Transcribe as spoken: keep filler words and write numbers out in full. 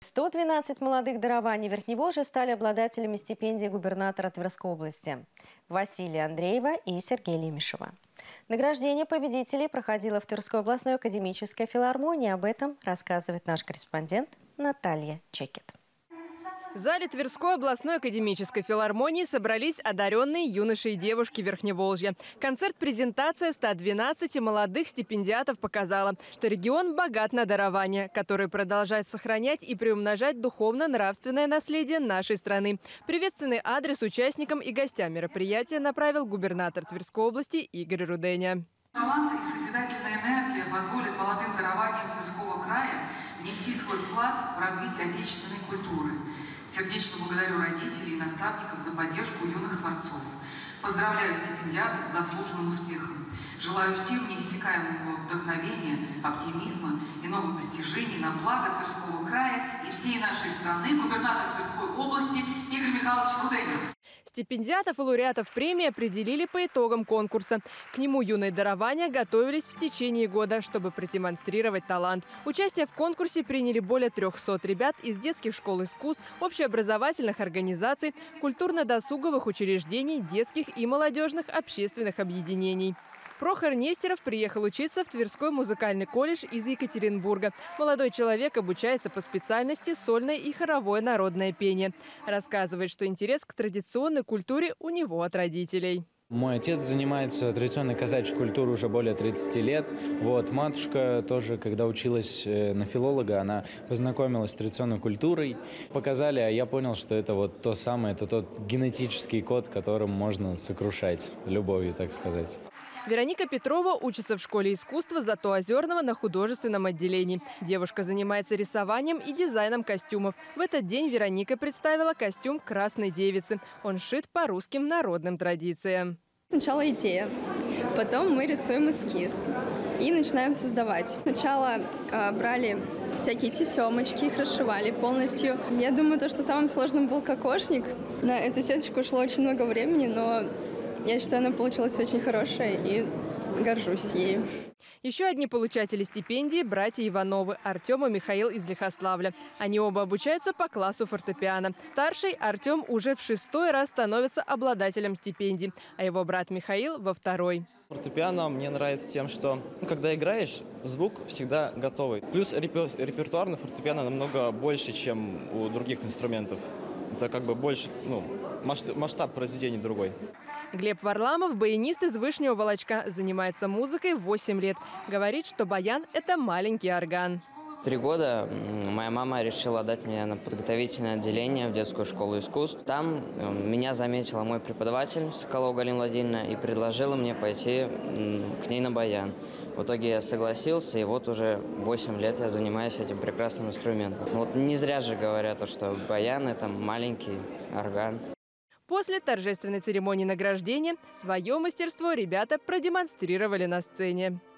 сто двенадцать молодых дарований Верхневолжья стали обладателями стипендии губернатора Тверской области Василия Андреева и Сергея Лемешева. Награждение победителей проходило в Тверской областной академической филармонии. Об этом рассказывает наш корреспондент Наталья Чекет. В зале Тверской областной академической филармонии собрались одаренные юноши и девушки Верхневолжья. Концерт-презентация ста двенадцати молодых стипендиатов показала, что регион богат на дарования, которые продолжают сохранять и приумножать духовно-нравственное наследие нашей страны. Приветственный адрес участникам и гостям мероприятия направил губернатор Тверской области Игорь Руденя. Талант и созидательная энергия позволят молодым дарованиям Тверского края внести свой вклад в развитие отечественной культуры. Сердечно благодарю родителей и наставников за поддержку юных творцов. Поздравляю стипендиатов с заслуженным успехом. Желаю всем неиссякаемого вдохновения, оптимизма и новых достижений на благо Тверского края и всей нашей страны. Губернатор Тверской области Игорь Михайлович Руденя. Стипендиатов и лауреатов премии определили по итогам конкурса. К нему юные дарования готовились в течение года, чтобы продемонстрировать талант. Участие в конкурсе приняли более трёхсот ребят из детских школ искусств, общеобразовательных организаций, культурно-досуговых учреждений, детских и молодежных общественных объединений. Прохор Нестеров приехал учиться в Тверской музыкальный колледж из Екатеринбурга. Молодой человек обучается по специальности сольное и хоровое народное пение. Рассказывает, что интерес к традиционной культуре у него от родителей. Мой отец занимается традиционной казачьей культурой уже более тридцати лет. Вот, матушка тоже, когда училась на филолога, она познакомилась с традиционной культурой. Показали, а я понял, что это вот то самое, это тот генетический код, которым можно сокрушать любовью, так сказать. Вероника Петрова учится в школе искусства Зато-Озерного на художественном отделении. Девушка занимается рисованием и дизайном костюмов. В этот день Вероника представила костюм красной девицы. Он шит по русским народным традициям. Сначала идея, потом мы рисуем эскиз и начинаем создавать. Сначала э, брали всякие тесемочки, их расшивали полностью. Я думаю, то, что самым сложным был кокошник. На эту сеточку ушло очень много времени, но я считаю, она получилась очень хорошая и горжусь ею. Еще одни получатели стипендии – братья Ивановы Артем и Михаил из Лихославля. Они оба обучаются по классу фортепиано. Старший Артем уже в шестой раз становится обладателем стипендии, а его брат Михаил – во второй. Фортепиано мне нравится тем, что ну, когда играешь, звук всегда готовый. Плюс репер репертуар на фортепиано намного больше, чем у других инструментов. Это как бы больше, ну, масштаб, масштаб произведения другой. Глеб Варламов, баянист из Вышнего Волочка, занимается музыкой восемь лет. Говорит, что баян – это маленький орган. Три года моя мама решила отдать меня на подготовительное отделение в детскую школу искусств. Там меня заметила мой преподаватель Соколова Галина Владимировна и предложила мне пойти к ней на баян. В итоге я согласился, и вот уже восемь лет я занимаюсь этим прекрасным инструментом. Вот не зря же говорят, что баян – это маленький орган. После торжественной церемонии награждения свое мастерство ребята продемонстрировали на сцене.